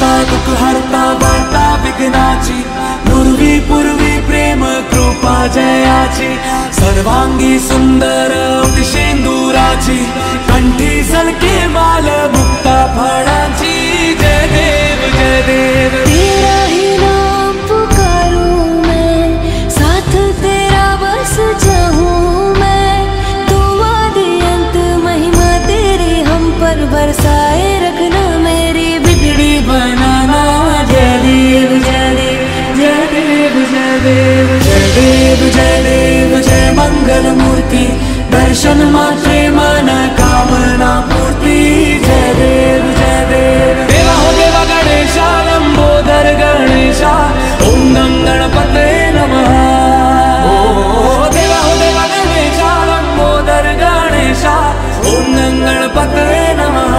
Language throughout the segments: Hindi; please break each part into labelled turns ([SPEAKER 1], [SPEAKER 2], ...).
[SPEAKER 1] करता दुख हरता वार्ता विघ्नाची, नुरवी पूर्वी प्रेम कृपा जयाची, सर्वांगी सुंदर शेंदुराची, कंठी झलके माल मुक्ता फळाची। जय देव जय देव,
[SPEAKER 2] तेरा ही नाम पुकारूं मैं, साथ तेरा बस चाहूं मैं, तू आदि अंत महिमा तेरी हम पर बरसाए रखना, मेरी बिगड़ी बनाना। जय देव जय देव जय देव जय देव
[SPEAKER 1] जय देव जय देव जय मंगल मूर्ति, दर्शन मात्रे मन कामना पूर्ति। जय देव जय देव, देवा हो देवा गणेशा, लंबोदर गणेशा, ओम गं गणपते नमः। ओ देवा हो देवा गणेशा, लंबोदर गणेशा, ओम गं गणपते नमः।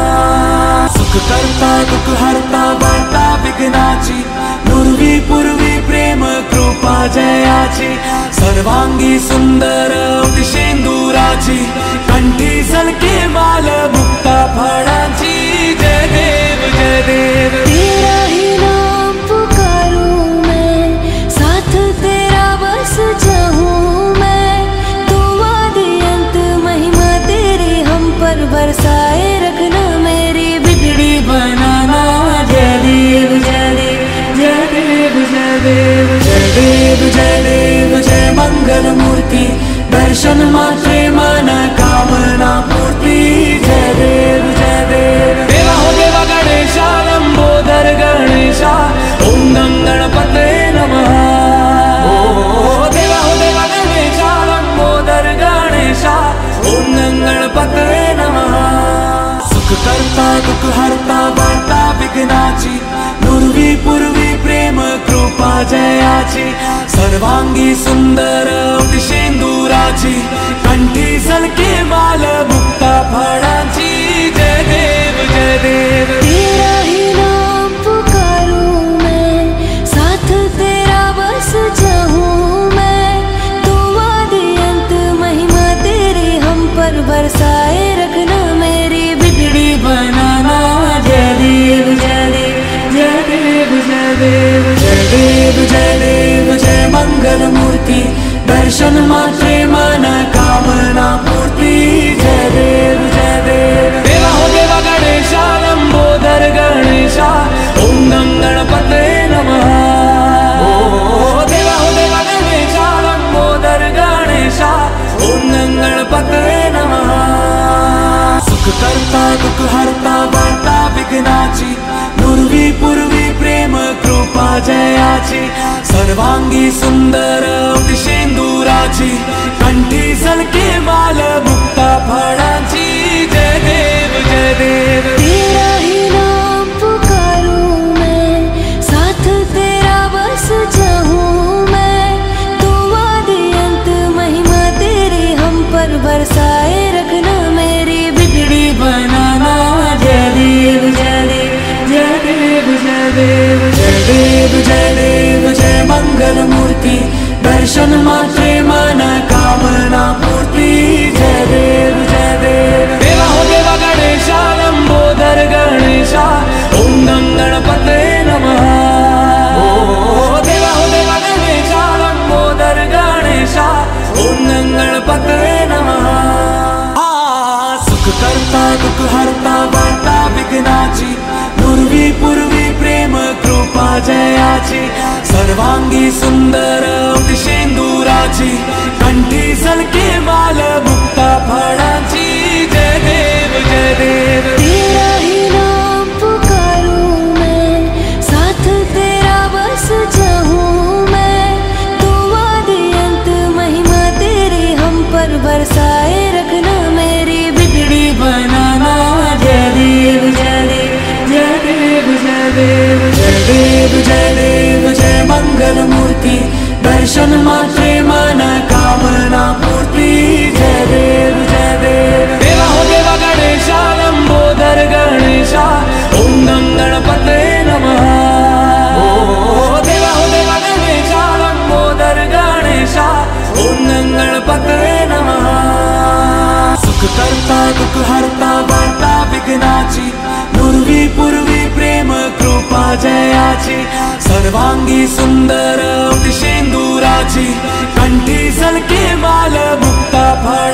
[SPEAKER 1] सुख करता दुख हरता वार्ता विघ्नाची, नुरवी पूर्वी प्रेम कृपा जयाची, सर्वांगी सुंदर शेंदुराची, कंठी झलके माल मुक्ता फळाची। जय देव जय देव,
[SPEAKER 2] तेरा ही नाम पुकारूं मैं, साथ तेरा बस चाहूं मैं, तू आदि अंत महिमा तेरी हम पर बरसाए रखना, मेरी बिगड़ी बनाना। जय देव जय देव जय देव जय देव
[SPEAKER 1] जय देव जय देव जय मंगल मूर्ति, दर्शन मात्रे मन कामना पूर्ति। जय देव जय देव, देवा हो देवा गणेशा, लंबोदर गणेशा, ओम गं गणपते नमः। ओ देवा हो देवा गणेशा, लंबोदर गणेशा, ओम गं गणपते नमः। सुख करता दुख हरता वार्ता विघ्नाची, नुरवी पूर्वी प्रेम कृपा जयाची, सर्वांगी सुंदर शेंदुराची, कंठी झलके माल मुक्ता फळाची। जय देव जय देव,
[SPEAKER 2] तेरा ही नाम पुकारूं मैं, साथ तेरा बस चाहूं मैं, तू आदि अंत महिमा तेरी हम पर बरसाए रखना, मेरी बिगड़ी बनाना। जय देव जय देव जय देव जय देव
[SPEAKER 1] जय देव जय देव जय मंगल मूर्ति, दर्शन मात्रे मन कामना पूर्ति। जय देव जय देव, देवा हो देवा गणेशा, लंबोदर गणेशा, ओम गं गणपते नमः। ओ देवा हो देवा गणेशा, लंबोदर गणेशा, ओम गं गणपते नमः। सुख करता दुख हरता वार्ता विघ्नाची, नुरवी पूर्वी प्रेम कृपा जयाची, सर्वांगी सुंदर शेंदुराची, कंठी झलके माल मुक्ता फळाची। जय देव जय देव,
[SPEAKER 2] तेरा ही नाम पुकारूं मैं, साथ तेरा बस चाहूं मैं, तू आदि अंत महिमा तेरी हम पर बरसाए रखना, मेरी बिगड़ी बनाना। जय देव जय देव जय देव जय देव
[SPEAKER 1] जय देव जय देव जय मंगल मूर्ति, दर्शन मात्रे मन कामना पूर्ति। जय देव जय देव, देवा हो देवा गणेशा, लंबोदर गणेशा, ओम गं गणपते नमः। ओ देवा हो देवा गणेशा, लंबोदर गणेशा, ओम गं गणपते नमः। सुख करता दुख हरता वार्ता विघ्नाची, नुरवी पूर्वी प्रेम कृपा जयाची, सर्वांगी सुंदर शेंदुराची, कंठी झलके माल मुक्ता फळाची। जय देव जय देव,
[SPEAKER 2] तेरा ही नाम पुकारूं मैं, साथ तेरा बस चाहूं मैं, तू आदि अंत महिमा तेरी हम पर बरसाए रखना, मेरी बिगड़ी बनाना। जय देव जय देव जय देव जय देव
[SPEAKER 1] जय देव जय देव जय मंगल मूर्ति, दर्शन मात्रे मन कामना पूर्ति। जय देव जय देव, देवा हो देवा गणेशा, लंबोदर गणेशा, ओम गं गणपते नमः। ओ देवा हो देवा गणेशा, लंबोदर गणेशा, ओम गं गणपते नमः। सुख करता दुख हरता वार्ता विघ्नाची, नुरवी पूर्वी प्रेम कृपा जयाची, सर्वांगी सुंदर उठशेंदुराची, कंठी सलके माल मुक्ता फळ